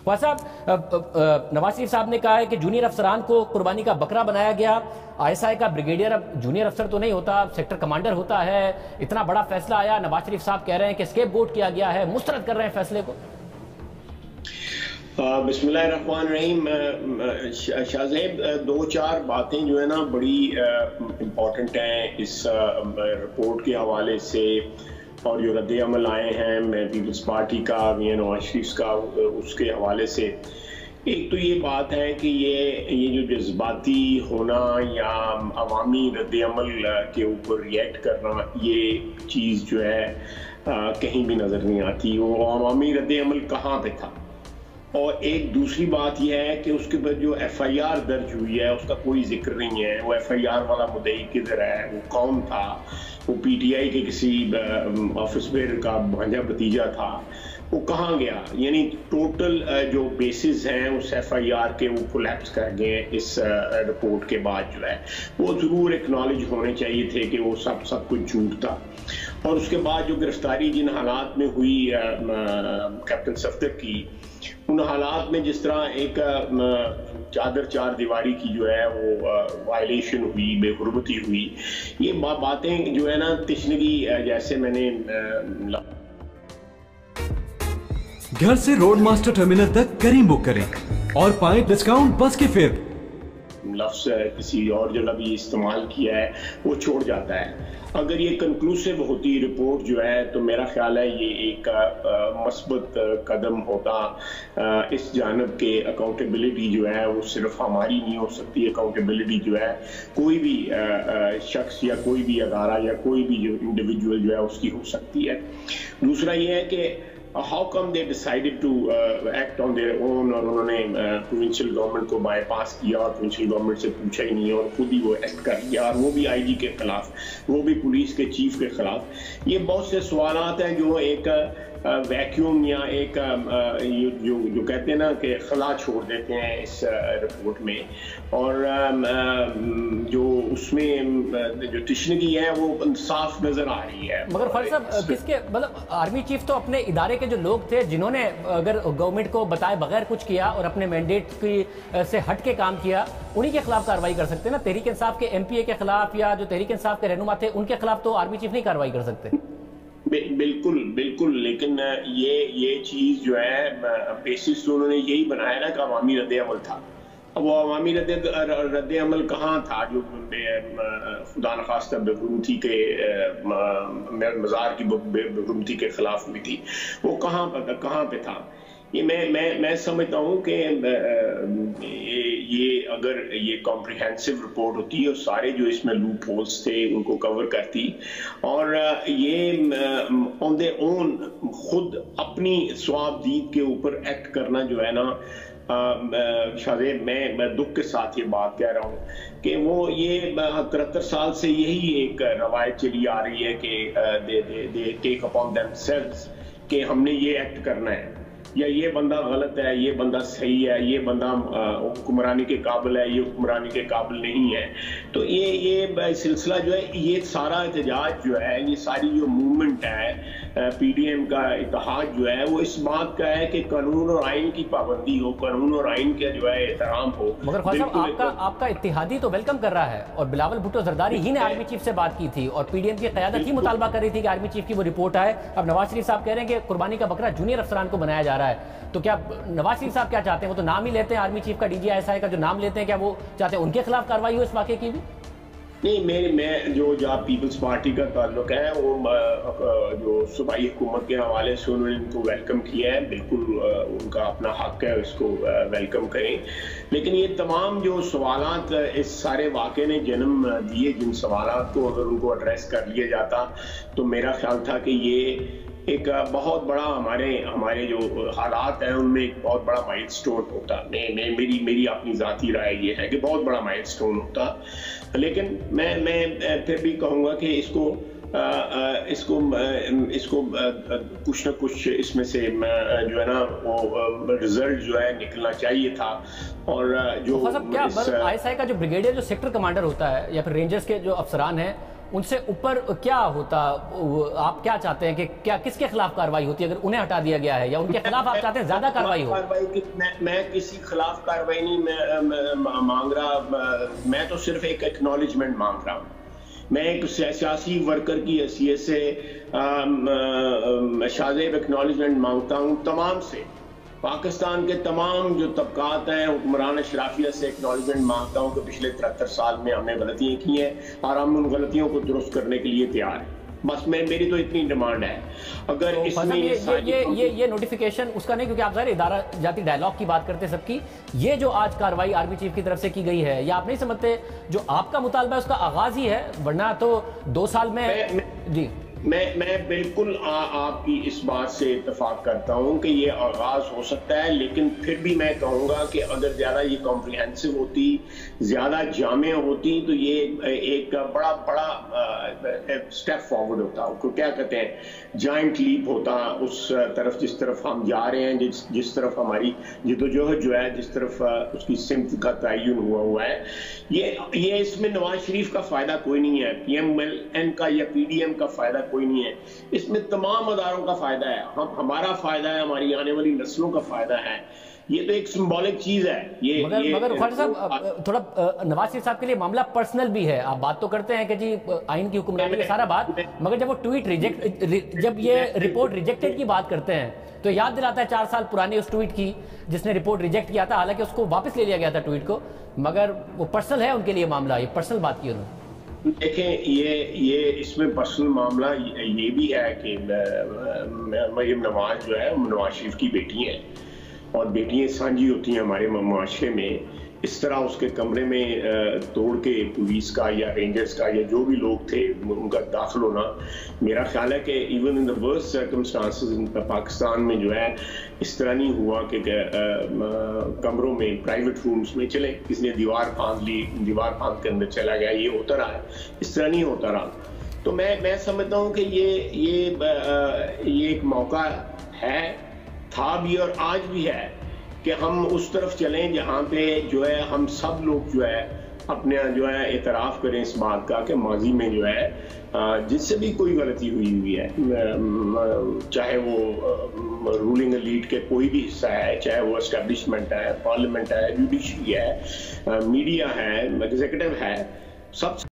ख्वाजा साहब, नवाज शरीफ साहब ने कहा है कि जूनियर अफसरान को कुर्बानी का बकरा बनाया गया। आईएसआई का ब्रिगेडियर अब जूनियर अफसर तो नहीं होता, सेक्टर कमांडर होता है। इतना बड़ा फैसला आया, नवाज शरीफ साहब कह रहे हैं कि स्केपगोट किया गया है, मुस्तरद कर रहे हैं फैसले को। बिस्मिल्लाहिर्रहमानिर्रहीम। शाहज़ेब, दो चार बातें जो है ना बड़ी इम्पॉर्टेंट हैं इस रिपोर्ट के हवाले से, और जो रद्द अमल आए हैं पीपल्स पार्टी का, मियां नवाज शरीफ का, उसके हवाले से। एक तो ये बात है कि ये जो जज्बाती होना या अवामी रद्द अमल के ऊपर रिएक्ट करना, ये चीज़ जो है कहीं भी नज़र नहीं आती। वो अवामी रद्द अमल कहाँ पे था? और एक दूसरी बात यह है कि उसके बाद जो FIR दर्ज हुई है उसका कोई जिक्र नहीं है। वो FIR वाला मुद्दई किधर है? वो कौन था? वो PTI के किसी ऑफिस बेयर का भांजा भतीजा था, वो कहाँ गया? यानी टोटल जो बेसिस हैं उस FIR के वो कोलैप्स कर गए इस रिपोर्ट के बाद। जो है वो ज़रूर एक्नॉलेज होने चाहिए थे कि वो सब कुछ झूठ था। और उसके बाद जो गिरफ्तारी जिन हालात में हुई कैप्टन सफदर की, उन हालात में जिस तरह एक चादर चार दीवारी की जो है वो वायलेशन हुई, बेहुरमती हुई, ये बातें जो है ना तिश्नगी जैसे मैंने घर से रोड मास्टर टर्मिनल तक करीम बुक करें और पाएं डिस्काउंट बस के फेयर। लफ्ज किसी और जो लफ्ज इस्तेमाल किया है वो छोड़ जाता है। अगर ये कंक्लूसिव होती रिपोर्ट जो है तो मेरा ख्याल है ये एक मस्बत कदम होता इस जानब के। अकाउंटेबिलिटी जो है वो सिर्फ हमारी नहीं हो सकती। अकाउंटेबिलिटी जो है कोई भी शख्स या कोई भी अदारा या कोई भी जो इंडिविजुअल जो है उसकी हो सकती है। दूसरा ये है कि how come they decided to act on their own, और उन्होंने प्रोविंशियल गवर्नमेंट को बाईपास किया और प्रोविंशियल गवर्नमेंट से पूछा ही नहीं और खुद ही वो एक्ट कर दिया, और वो भी IG के खिलाफ, वो भी पुलिस के चीफ के खिलाफ। ये बहुत से सवालात हैं जो एक वैक्यूम या एक जो कहते हैं ना कि खला छोड़ देते हैं इस रिपोर्ट में। और जो उसमें जो तिश्नगी है वो साफ नजर आ रही है। मगर ख्वाजा साहब, किसके मतलब आर्मी चीफ तो अपने इदारे के जो लोग थे जिन्होंने अगर गवर्नमेंट को बताए बगैर कुछ किया और अपने मैंडेट की से हट के काम किया, उन्हीं के खिलाफ कार्रवाई कर सकते हैं ना। तहरीक इंसाफ के MPA के खिलाफ या जो तहरीक इंसाफ के रहनुमा थे उनके खिलाफ तो आर्मी चीफ नहीं कार्रवाई कर सकते। बिल्कुल बिल्कुल, लेकिन ये चीज जो है बेसिस तो उन्होंने यही बनाया ना कि अवामी रद्द अमल था। अब वो अवामी रद्द अमल कहाँ था? जो खुदा न खास्ता बेहुरमती के मज़ार की बेहुरमती के खिलाफ हुई थी, वो कहाँ पे था? ये मैं समझता हूँ कि ये अगर ये कॉम्प्रिहेंसिव रिपोर्ट होती और सारे जो इसमें लूप होल्स थे उनको कवर करती, और ये ऑन दे ओन खुद अपनी स्वाबदीद के ऊपर एक्ट करना जो है ना, शायद मैं दुख के साथ ये बात कह रहा हूँ कि वो ये 73 साल से यही एक रवायत चली आ रही है कि दे टेक अपॉन देमसेल्व्स कि हमने ये एक्ट करना है, या ये बंदा गलत है, ये बंदा सही है, ये बंदा हुक्मरानी के काबिल है, ये हुक्मरानी के काबिल नहीं है। तो ये सिलसिला जो है, ये सारा एहतजाज जो है, ये सारी जो मूवमेंट है PDM का इत्तेहाद जो है, वो इस बात का है कि कानून और आइन की पाबंदी हो, कानून और आइन का जो है एहतराम हो। मगर ख्वाजा साहब, आपका इत्तेहादी तो वेलकम कर रहा है, और बिलावल भुट्टो जरदारी ही ने आर्मी चीफ से बात की थी और PDM की क़यादत ही मुतालबा कर रही थी कि आर्मी चीफ की वो रिपोर्ट आए। अब नवाज शरीफ साहब कह रहे हैं कि कुर्बानी का बकरा जूनियर अफसरान को बनाया जा रहा है। तो क्या नवाज शरीफ साहब क्या चाहते हैं? वो तो नाम ही लेते हैं आर्मी चीफ का, DG ISI का जो नाम लेते हैं, क्या वो चाहते हैं उनके खिलाफ कार्रवाई हो इस वाक़े की भी? नहीं, मैं जो जहाँ पीपल्स पार्टी का ताल्लुक है वो जो सूबाई हुकूमत के हवाले से उन्होंने इनको वेलकम किया है। बिल्कुल उनका अपना हक है, इसको वेलकम करें। लेकिन ये तमाम जो सवालात इस सारे वाक़े ने जन्म दिए, जिन सवालात को अगर उनको एड्रेस कर लिया जाता तो मेरा ख्याल था कि ये एक बहुत बड़ा हमारे जो हालात हैं उनमें एक बहुत बड़ा माइलस्टोन होता। मेरी अपनी ज़ाती राय ये है कि बहुत बड़ा माइलस्टोन होता। लेकिन मैं फिर भी कहूँगा कि इसको कुछ न कुछ इसमें से जो है ना वो रिजल्ट जो है निकलना चाहिए था। और जो क्या ISI का जो ब्रिगेडियर जो सेक्टर कमांडर होता है या फिर रेंजर्स के जो अफसरान हैं, उनसे ऊपर क्या होता, आप क्या चाहते हैं कि क्या किसके खिलाफ कार्रवाई होती है अगर उन्हें हटा दिया गया है, या उनके खिलाफ आप चाहते हैं ज्यादा कार्रवाई हो? मैं किसी खिलाफ कार्रवाई नहीं मांग रहा, मैं तो सिर्फ एक एक्नॉलेजमेंट मांग रहा हूँ। मैं एक सियासी वर्कर की हैसियत से शाज़ेब एक्नॉलेजमेंट मांगता हूँ तमाम से, पाकिस्तान के तमाम जो तबकात हैं, हुक्मरान अशराफिया से एक्नॉलेजमेंट मांगता हूँ कि पिछले 73 साल में हमने गलतियाँ की हैं और हम उन गलतियों को दुरुस्त करने के लिए तैयार हैं। बस मेरी तो इतनी डिमांड है। अगर तो इसमें ये नोटिफिकेशन उसका नहीं, क्योंकि आप ज़ाहिर इदारा जाती डायलॉग की बात करते सबकी, ये जो आज कार्रवाई आर्मी चीफ की तरफ से की गई है, या आप नहीं समझते जो आपका मुतालबा है उसका आगाज ही है, वरना तो 2 साल में जी मैं बिल्कुल आपकी इस बात से इत्तेफाक करता हूं कि ये आगाज हो सकता है, लेकिन फिर भी मैं कहूंगा कि अगर ज्यादा ये कॉम्प्रिहेंसिव होती, ज्यादा जामे होती, तो ये एक बड़ा स्टेप फॉरवर्ड होता, उसको क्या कहते हैं, जाइंट लीप होता उस तरफ जिस तरफ हम जा रहे हैं, जिस तरफ हमारी जिद्दोजहद जो है, जिस तरफ उसकी सिमत का तयन हुआ है। ये इसमें नवाज शरीफ का फायदा कोई नहीं है, PMLN का या PDM का फायदा कोई नहीं है, इसमें तमाम अदारों का फायदा है, हमारा फायदा है, हमारी आने वाली नस्लों का फायदा है। ये तो एक सिंबॉलिक चीज है। मगर ख्वाजा साहब, थोड़ा नवाज शरीफ साहब के लिए मामला पर्सनल भी है। आप बात तो करते हैं कि जी आइन की हुक्मरानी का सारा बात, मगर जब वो ट्वीट जब ये रिपोर्ट रिजेक्टेड की बात करते हैं तो याद दिलाता है 4 साल पुराने उस ट्वीट की जिसने रिपोर्ट रिजेक्ट किया था, हालांकि उसको वापस ले लिया गया था ट्वीट को, मगर वो पर्सनल है उनके लिए मामला, ये पर्सनल बात की उन्होंने। देखें, ये इसमें पर्सनल मामला ये भी है कि मरियम नवाज जो है नवाज शरीफ की बेटी है, और बेटियां साझी होती हैं हमारे माशरे में। इस तरह उसके कमरे में तोड़ के पुलिस का या रेंजर्स का या जो भी लोग थे उनका दाखिल होना, मेरा ख्याल है कि even in the worst circumstances Pakistan में जो है इस तरह नहीं हुआ कि कमरों में, प्राइवेट रूम्स में चले किसी ने दीवार फांद ली, दीवार फांद के अंदर चला गया, ये होता रहा है, इस तरह नहीं होता रहा। तो मैं समझता हूँ कि ये एक मौका है, था भी और आज भी है कि हम उस तरफ चलें जहाँ पे जो है हम सब लोग जो है अपने जो है एतराफ़ करें इस बात का कि माजी में जो है जिससे भी कोई गलती हुई है, चाहे वो रूलिंग एलीट के कोई भी हिस्सा है, चाहे वो एस्टेब्लिशमेंट है, पार्लियामेंट है, जुडिशरी है, मीडिया है, एग्जीक्यूटिव है, सब